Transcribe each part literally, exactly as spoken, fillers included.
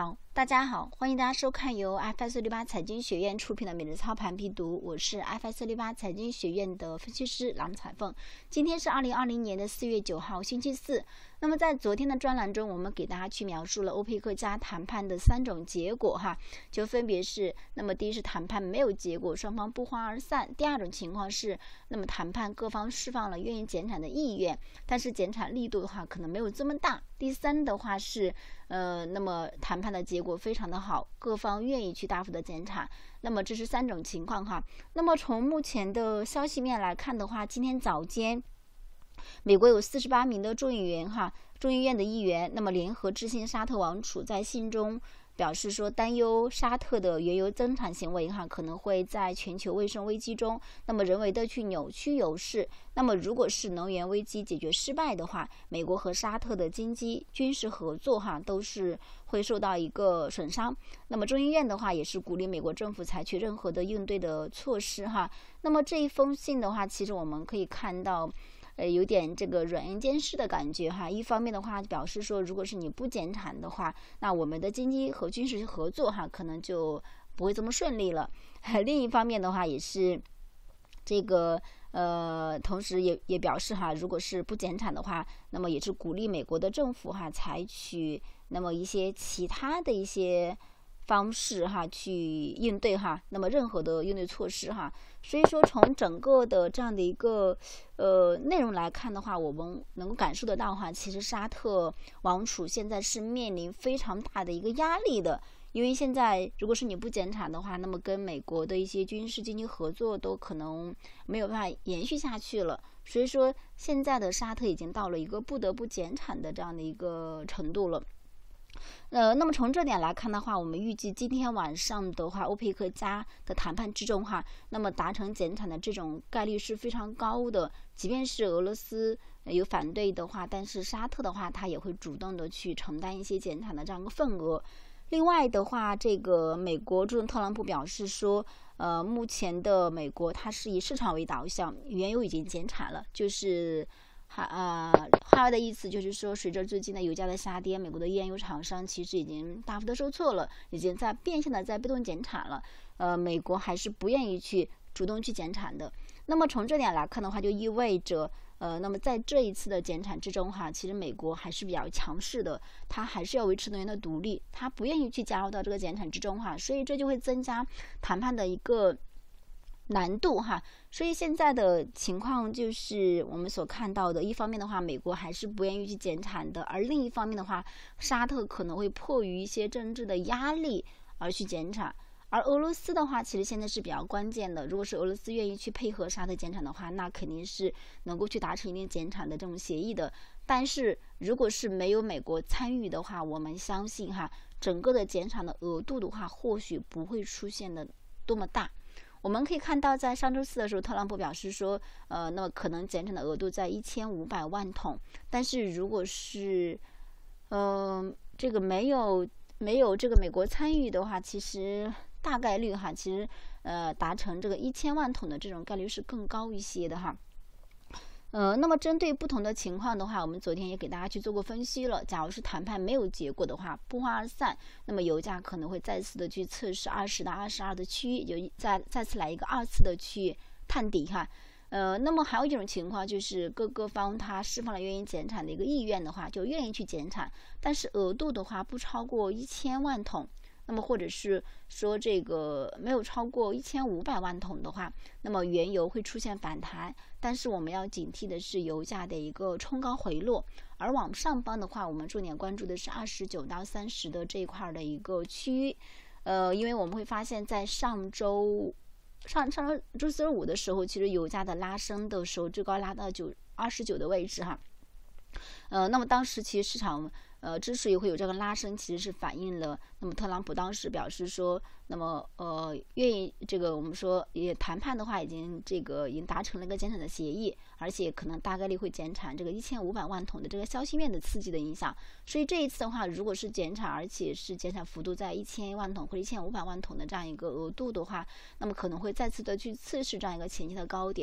好，大家好，欢迎大家收看由 F S 六八财经学院出品的每日操盘必读，我是 F S 六八财经学院的分析师郎彩凤。今天是二零二零年的四月九号，星期四。那么在昨天的专栏中，我们给大家去描述了欧佩克加谈判的三种结果哈，就分别是，那么第一是谈判没有结果，双方不欢而散；第二种情况是，那么谈判各方释放了愿意减产的意愿，但是减产力度的话可能没有这么大；第三的话是，呃，那么谈判的结果非常的好，各方愿意去大幅的减产。那么这是三种情况哈。那么从目前的消息面来看的话，今天早间美国有四十八名的众议员哈，众议院的议员，那么联合致信沙特王储，在信中表示说，担忧沙特的原油增产行为哈，可能会在全球卫生危机中，那么人为的去扭曲油市。那么如果是能源危机解决失败的话，美国和沙特的经济、军事合作哈，都是会受到一个损伤。那么众议院的话，也是鼓励美国政府采取任何的应对的措施哈。那么这一封信的话，其实我们可以看到，呃，有点这个软硬兼施的感觉哈。一方面的话，表示说，如果是你不减产的话，那我们的经济和军事合作哈，可能就不会这么顺利了。另一方面的话，也是这个呃，同时也也表示哈，如果是不减产的话，那么也是鼓励美国的政府哈，采取那么一些其他的一些方式哈，去应对哈，那么任何的应对措施哈。所以说从整个的这样的一个呃内容来看的话，我们能够感受得到哈，其实沙特王储现在是面临非常大的一个压力的。因为现在如果是你不减产的话，那么跟美国的一些军事经济合作都可能没有办法延续下去了。所以说现在的沙特已经到了一个不得不减产的这样的一个程度了。呃，那么从这点来看的话，我们预计今天晚上的话，欧佩克加的谈判之中哈，那么达成减产的这种概率是非常高的。即便是俄罗斯有反对的话，但是沙特的话，它也会主动的去承担一些减产的这样一个份额。另外的话，这个美国总统特朗普表示说，呃，目前的美国它是以市场为导向，原油已经减产了，就是哈呃，话的意思就是说，随着最近的油价的下跌，美国的页岩油厂商其实已经大幅的受挫了，已经在变相的在被动减产了。呃，美国还是不愿意去主动去减产的。那么从这点来看的话，就意味着，呃，那么在这一次的减产之中哈，其实美国还是比较强势的，它还是要维持能源的独立，它不愿意去加入到这个减产之中哈，所以这就会增加谈判的一个难度哈。所以现在的情况就是我们所看到的，一方面的话，美国还是不愿意去减产的，而另一方面的话，沙特可能会迫于一些政治的压力而去减产。而俄罗斯的话，其实现在是比较关键的。如果是俄罗斯愿意去配合沙特减产的话，那肯定是能够去达成一定减产的这种协议的。但是如果是没有美国参与的话，我们相信哈，整个的减产的额度的话，或许不会出现的多么大。我们可以看到，在上周四的时候，特朗普表示说，呃，那么可能减产的额度在一千五百万桶。但是如果是，嗯、呃，这个没有没有这个美国参与的话，其实大概率哈，其实呃达成这个一千万桶的这种概率是更高一些的哈。呃，那么针对不同的情况的话，我们昨天也给大家去做过分析了。假如是谈判没有结果的话，不欢而散，那么油价可能会再次的去测试二十到二十二的区域，就再再次来一个二次的去探底哈。呃，那么还有一种情况就是各个方它释放了愿意减产的一个意愿的话，就愿意去减产，但是额度的话不超过一千万桶。那么或者是说这个没有超过一千五百万桶的话，那么原油会出现反弹，但是我们要警惕的是油价的一个冲高回落。而往上方的话，我们重点关注的是二十九到三十的这一块的一个区域。呃，因为我们会发现在上周上上周周四五的时候，其实油价的拉升的时候，最高拉到九二十九的位置哈。呃，那么当时其实市场呃之所以会有这个拉升，其实是反映了，那么特朗普当时表示说，那么呃愿意这个我们说也谈判的话，已经这个已经达成了一个减产的协议，而且可能大概率会减产这个一千五百万桶的这个消息面的刺激的影响。所以这一次的话，如果是减产，而且是减产幅度在一千万桶或者一千五百万桶的这样一个额度的话，那么可能会再次的去测试这样一个前期的高点。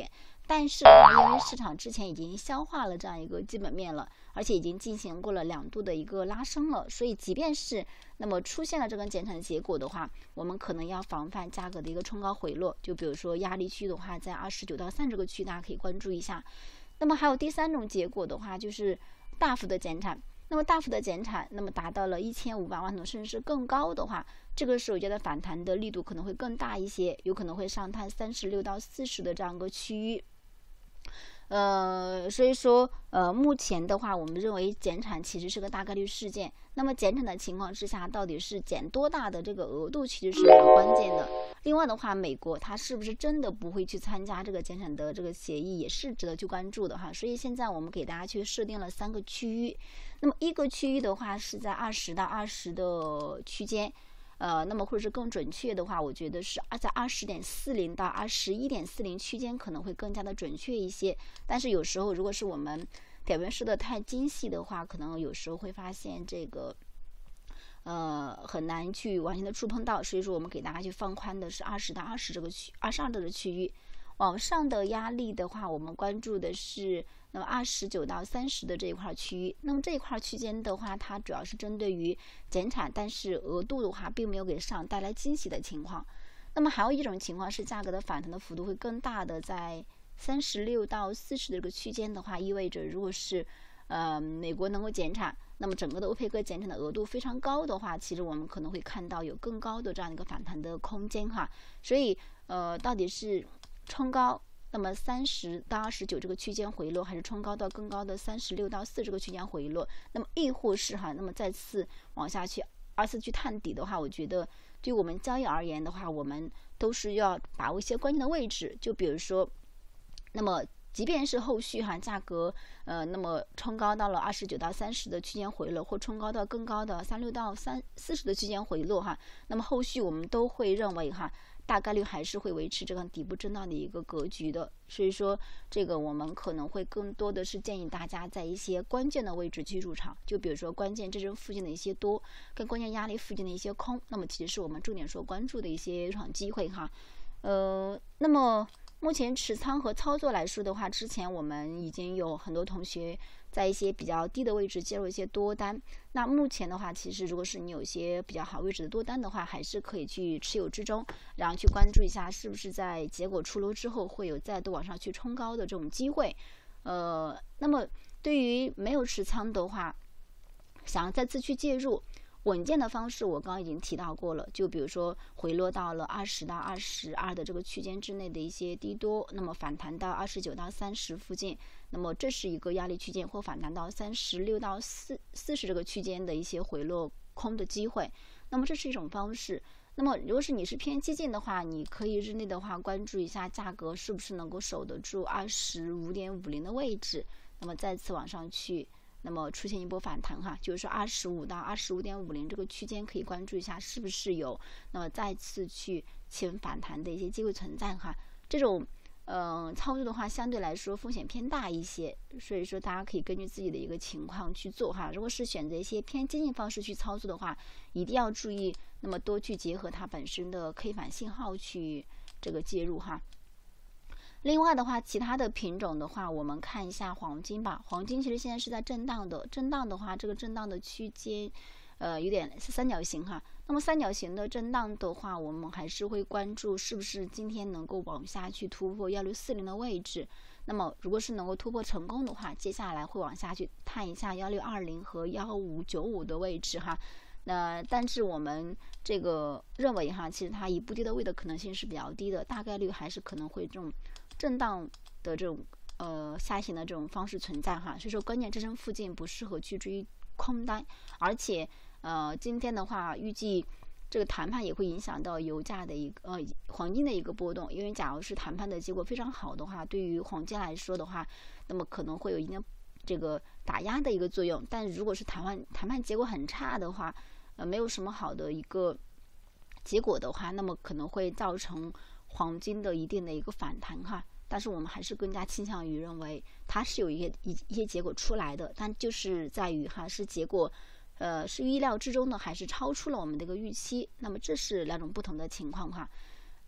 但是的话，因为市场之前已经消化了这样一个基本面了，而且已经进行过了两度的一个拉升了，所以即便是那么出现了这个减产的结果的话，我们可能要防范价格的一个冲高回落。就比如说压力区的话，在二十九到三十这个区，大家可以关注一下。那么还有第三种结果的话，就是大幅的减产。那么大幅的减产，那么达到了一千五百万桶甚至是更高的话，这个时候我觉得反弹的力度可能会更大一些，有可能会上探三十六到四十的这样一个区域。呃，所以说，呃，目前的话，我们认为减产其实是个大概率事件。那么减产的情况之下，到底是减多大的这个额度，其实是比较关键的。另外的话，美国它是不是真的不会去参加这个减产的这个协议，也是值得去关注的哈。所以现在我们给大家去设定了三个区域。那么一个区域的话是在二十到二十的区间。呃，那么或者是更准确的话，我觉得是在二十点四零到二十一点四零区间可能会更加的准确一些。但是有时候如果是我们表面设的太精细的话，可能有时候会发现这个呃很难去完全的触碰到。所以说我们给大家去放宽的是二十到二十这个区二十二的区域。往上的压力的话，我们关注的是那么二十九到三十的这一块区域。那么这一块区间的话，它主要是针对于减产，但是额度的话并没有给市场带来惊喜的情况。那么还有一种情况是价格的反弹的幅度会更大的，在三十六到四十的这个区间的话，意味着如果是呃美国能够减产，那么整个的欧佩克减产的额度非常高的话，其实我们可能会看到有更高的这样一个反弹的空间哈。所以呃到底是冲高那么三十到二十九这个区间回落，还是冲高到更高的三十六到四这个区间回落？那么亦或是哈，那么再次往下去二次去探底的话，我觉得对于我们交易而言的话，我们都是要把握一些关键的位置。就比如说，那么即便是后续哈价格呃那么冲高到了二十九到三十的区间回落，或冲高到更高的三六到三四十的区间回落哈，那么后续我们都会认为哈，大概率还是会维持这个底部震荡的一个格局的。所以说这个我们可能会更多的是建议大家在一些关键的位置去入场，就比如说关键支撑附近的一些多，跟关键压力附近的一些空，那么其实是我们重点所关注的一些入场机会哈。呃，那么目前持仓和操作来说的话，之前我们已经有很多同学在一些比较低的位置介入一些多单。那目前的话，其实如果是你有一些比较好位置的多单的话，还是可以去持有之中，然后去关注一下是不是在结果出炉之后会有再度往上去冲高的这种机会。呃，那么对于没有持仓的话，想要再次去介入，稳健的方式我刚刚已经提到过了，就比如说回落到了二十到二十二的这个区间之内的一些低多，那么反弹到二十九到三十附近，那么这是一个压力区间，或反弹到三十六到四四十这个区间的一些回落空的机会，那么这是一种方式。那么如果是你是偏激进的话，你可以日内的话关注一下价格是不是能够守得住二十五点五零的位置，那么再次往上去，那么出现一波反弹哈，就是说二十五到二十五点五零这个区间可以关注一下是不是有那么再次去企稳反弹的一些机会存在哈。这种嗯、呃、操作的话相对来说风险偏大一些，所以说大家可以根据自己的一个情况去做哈。如果是选择一些偏激进方式去操作的话，一定要注意，那么多去结合它本身的 K 板信号去这个介入哈。另外的话，其他的品种的话，我们看一下黄金吧。黄金其实现在是在震荡的，震荡的话，这个震荡的区间，呃，有点是三角形哈。那么三角形的震荡的话，我们还是会关注是不是今天能够往下去突破幺六四零的位置。那么如果是能够突破成功的话，接下来会往下去探一下幺六二零和幺五九五的位置哈。那但是我们这个认为哈，其实它一步跌的位的可能性是比较低的，大概率还是可能会这种震荡的这种呃下行的这种方式存在哈。所以说关键支撑附近不适合去追空单，而且呃今天的话预计这个谈判也会影响到油价的一个呃黄金的一个波动，因为假如是谈判的结果非常好的话，对于黄金来说的话，那么可能会有一定这个打压的一个作用。但如果是谈判谈判结果很差的话，呃没有什么好的一个结果的话，那么可能会造成黄金的一定的一个反弹哈。但是我们还是更加倾向于认为它是有一些一一些结果出来的，但就是在于哈是结果呃是意料之中的，还是超出了我们的一个预期，那么这是两种不同的情况哈。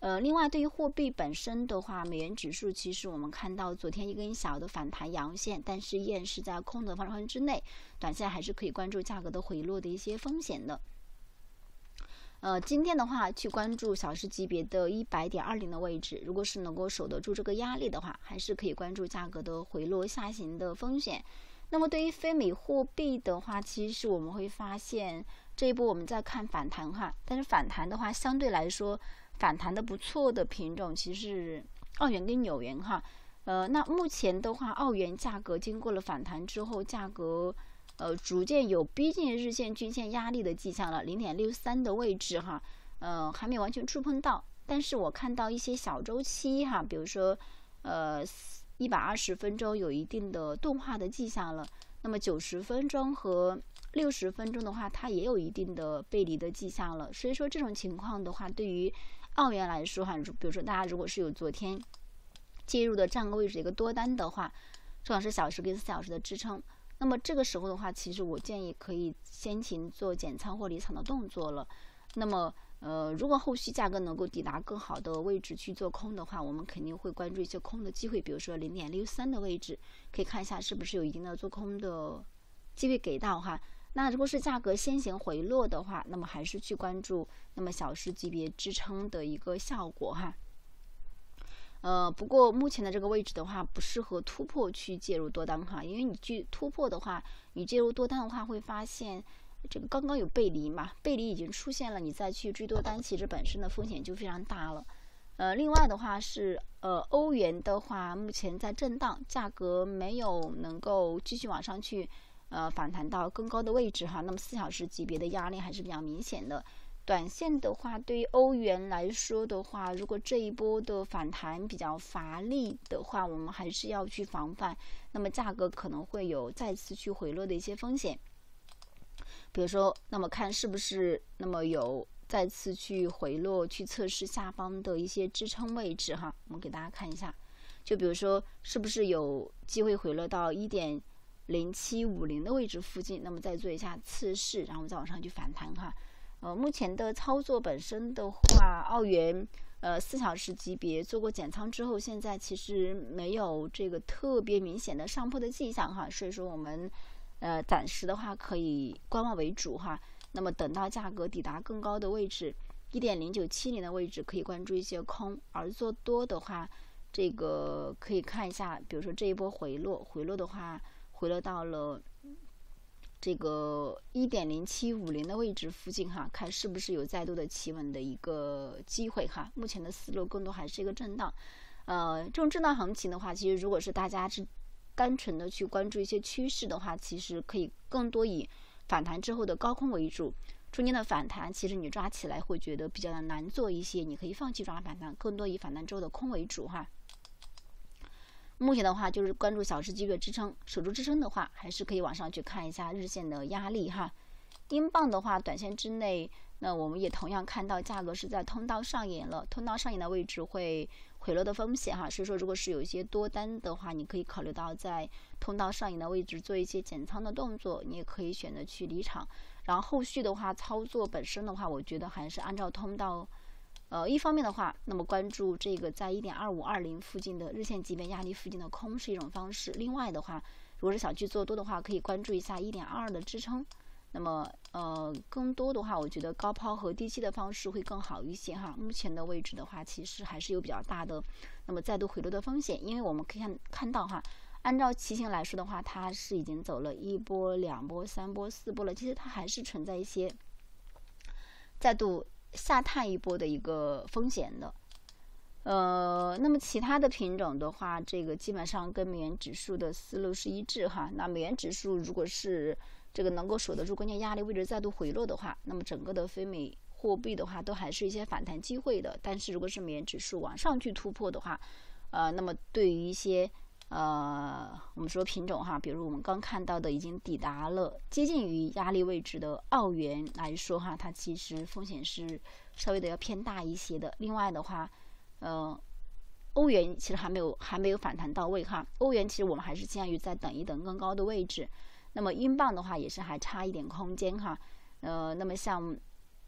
呃，另外对于货币本身的话，美元指数其实我们看到昨天一根小的反弹阳线，但是依然是在空的方程之内，短线还是可以关注价格的回落的一些风险的。呃，今天的话去关注小时级别的一百点二零的位置，如果是能够守得住这个压力的话，还是可以关注价格的回落下行的风险。那么对于非美货币的话，其实我们会发现这一波我们在看反弹哈，但是反弹的话相对来说反弹的不错的品种其实是澳元跟纽元哈。呃，那目前的话，澳元价格经过了反弹之后，价格呃逐渐有逼近日线均线压力的迹象了，零点六三的位置哈，呃还没有完全触碰到。但是我看到一些小周期哈，比如说呃一百二十分钟有一定的钝化的迹象了，那么九十分钟和六十分钟的话，它也有一定的背离的迹象了。所以说这种情况的话，对于澳元来说哈，比如说大家如果是有昨天介入的这样个位置的一个多单的话，正好是小时跟四小时的支撑，那么这个时候的话，其实我建议可以先行做减仓或离场的动作了。那么呃，如果后续价格能够抵达更好的位置去做空的话，我们肯定会关注一些空的机会，比如说零点六三的位置，可以看一下是不是有一定的做空的机会给到哈。那如果是价格先行回落的话，那么还是去关注那么小时级别支撑的一个效果哈。呃，不过目前的这个位置的话，不适合突破去介入多单哈，因为你去突破的话，你介入多单的话，会发现这个刚刚有背离嘛，背离已经出现了，你再去追多单，其实本身的风险就非常大了。呃，另外的话是呃欧元的话，目前在震荡，价格没有能够继续往上去呃反弹到更高的位置哈，那么四小时级别的压力还是比较明显的。短线的话，对于欧元来说的话，如果这一波的反弹比较乏力的话，我们还是要去防范，那么价格可能会有再次去回落的一些风险。比如说，那么看是不是那么有再次去回落，去测试下方的一些支撑位置哈。我们给大家看一下，就比如说是不是有机会回落到一点零七五零的位置附近，那么再做一下测试，然后再往上去反弹哈。呃，目前的操作本身的话，澳元呃四小时级别做过减仓之后，现在其实没有这个特别明显的上破的迹象哈，所以说我们呃暂时的话可以观望为主哈。那么等到价格抵达更高的位置，一点零九七零的位置可以关注一些空，而做多的话，这个可以看一下，比如说这一波回落，回落的话回落到了这个一点零七五零的位置附近哈，看是不是有再度的企稳的一个机会哈。目前的思路更多还是一个震荡，呃，这种震荡行情的话，其实如果是大家是单纯的去关注一些趋势的话，其实可以更多以反弹之后的高空为主。中间的反弹，其实你抓起来会觉得比较的难做一些，你可以放弃抓反弹，更多以反弹之后的空为主哈。目前的话就是关注小时级别支撑，守住支撑的话，还是可以往上去看一下日线的压力哈。英镑的话，短线之内，那我们也同样看到价格是在通道上沿了，通道上沿的位置会回落的风险哈。所以说，如果是有一些多单的话，你可以考虑到在通道上沿的位置做一些减仓的动作，你也可以选择去离场。然后后续的话，操作本身的话，我觉得还是按照通道。呃，一方面的话，那么关注这个在一点二五二零附近的日线级别压力附近的空是一种方式。另外的话，如果是想去做多的话，可以关注一下一点二二的支撑。那么，呃，更多的话，我觉得高抛和低吸的方式会更好一些哈。目前的位置的话，其实还是有比较大的那么再度回落的风险，因为我们可以看看到哈，按照骑行来说的话，它是已经走了一波、两波、三波、四波了，其实它还是存在一些再度下探一波的一个风险的。呃，那么其他的品种的话，这个基本上跟美元指数的思路是一致哈。那美元指数如果是这个能够守得住关键压力位置再度回落的话，那么整个的非美货币的话都还是一些反弹机会的。但是如果是美元指数往上去突破的话，呃，那么对于一些呃我们说品种哈，比如我们刚看到的已经抵达了接近于压力位置的澳元来说哈，它其实风险是稍微的要偏大一些的。另外的话，呃，欧元其实还没有还没有反弹到位哈，欧元其实我们还是倾向于再等一等更高的位置。那么英镑的话也是还差一点空间哈，呃，那么像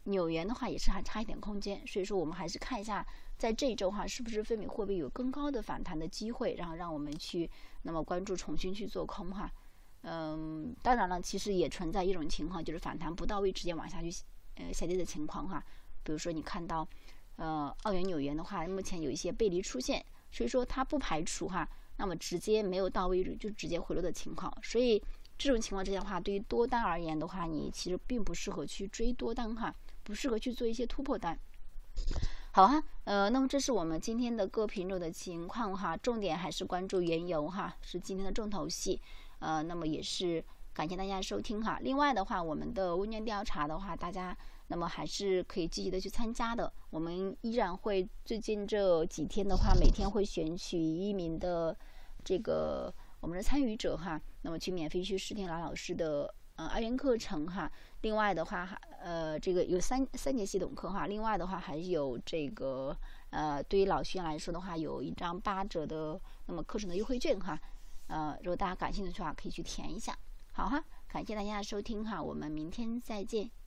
纽元的话也是还差一点空间，所以说我们还是看一下在这一周哈是不是非美货币有更高的反弹的机会，然后让我们去那么关注重新去做空哈。嗯，当然了，其实也存在一种情况，就是反弹不到位直接往下去呃下跌的情况哈。比如说你看到呃澳元纽元的话，目前有一些背离出现，所以说它不排除哈，那么直接没有到位就直接回落的情况。所以这种情况之下的话，对于多单而言的话，你其实并不适合去追多单哈，不适合去做一些突破单。好哈，呃，那么这是我们今天的各品种的情况哈，重点还是关注原油哈，是今天的重头戏。呃，那么也是感谢大家收听哈。另外的话，我们的问卷调查的话，大家那么还是可以积极的去参加的。我们依然会最近这几天的话，每天会选取一名的这个我们的参与者哈，那么去免费去试听老老师的呃二元课程哈。另外的话，呃，这个有三三节系统课哈。另外的话，还有这个呃，对于老学员来说的话，有一张八折的那么课程的优惠券哈。呃，如果大家感兴趣的话，可以去填一下。好哈，感谢大家的收听哈，我们明天再见。